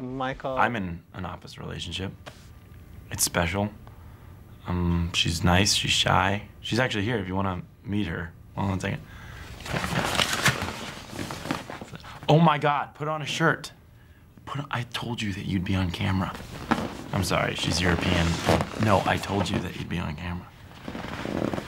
Michael? I'm in an opposite relationship. It's special. She's nice, she's shy. She's actually here if you want to meet her. Hold on a second. Oh my God, put on a shirt. I told you that you'd be on camera. I'm sorry, she's European. No, I told you that you'd be on camera.